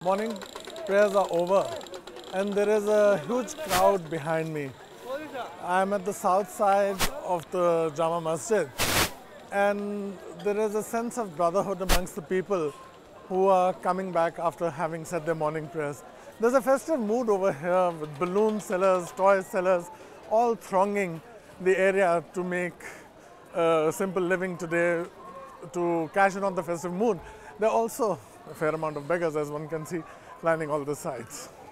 Morning prayers are over and there is a huge crowd behind me. I am at the south side of the Jama Masjid and there is a sense of brotherhood amongst the people who are coming back after having said their morning prayers. There's a festive mood over here with balloon sellers, toy sellers, all thronging the area to make a simple living today, to cash in on the festive mood. There are also a fair amount of beggars, as one can see, lining all the sides.